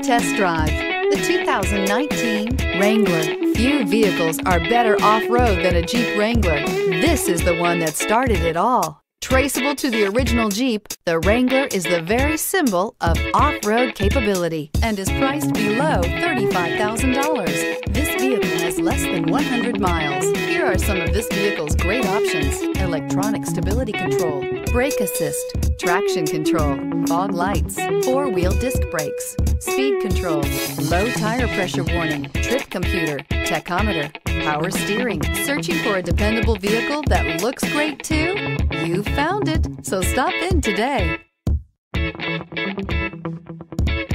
test drive the 2019 Wrangler. Few vehicles are better off-road than a Jeep Wrangler. This is the one that started it all. Traceable to the original Jeep, the Wrangler is the very symbol of off-road capability and is priced below $35,000. This vehicle has less than 100 miles. Here are some of this vehicle's great options: electronic stability control, brake assist, traction control, fog lights, four-wheel disc brakes, speed control, low tire pressure warning, trip computer, tachometer, power steering. Searching for a dependable vehicle that looks great too? You found it, so stop in today.